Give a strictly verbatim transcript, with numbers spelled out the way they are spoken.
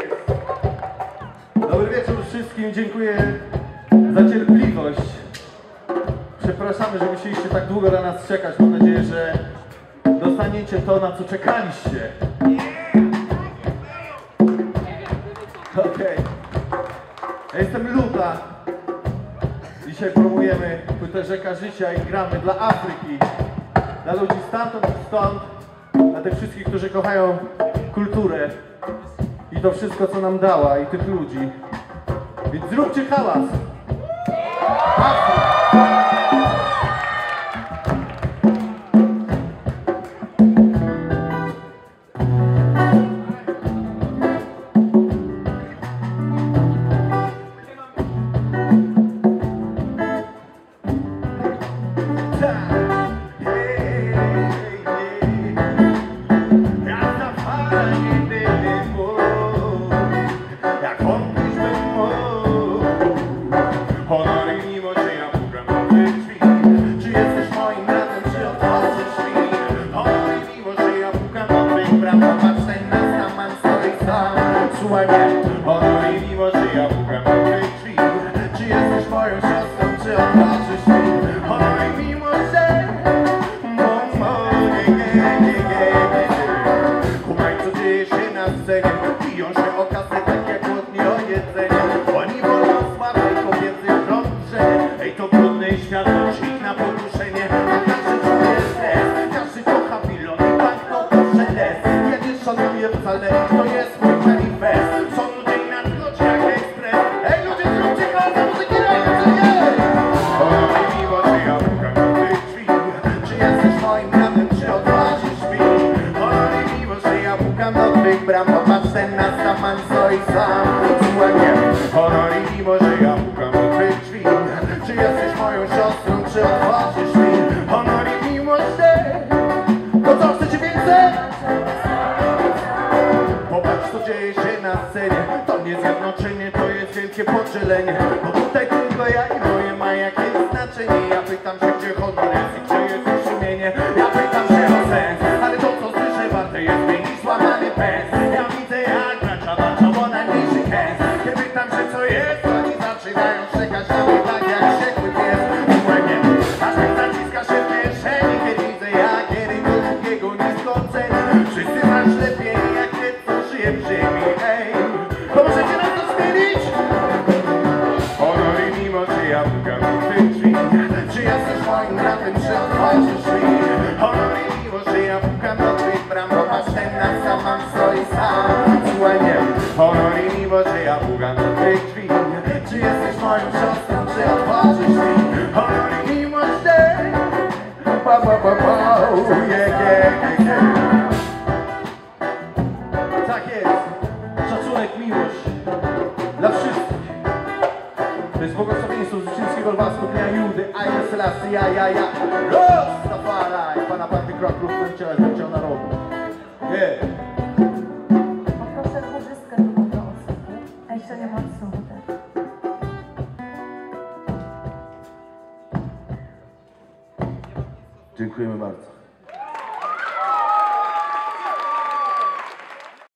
Dobry wieczór wszystkim, dziękuję za cierpliwość. Przepraszamy, że musieliście tak długo na nas czekać. Mam nadzieję, że dostaniecie to, na co czekaliście. Okej. Okay. Ja jestem Luta. Dzisiaj promujemy płytę Rzeka Życia i gramy dla Afryki. Dla ludzi stamtąd i stąd. Dla tych wszystkich, którzy kochają kulturę i to wszystko, co nam dała, i tych ludzi. Więc zróbcie hałas! Afryka! Raz Luta, pana party krok lub narodu. Yeah.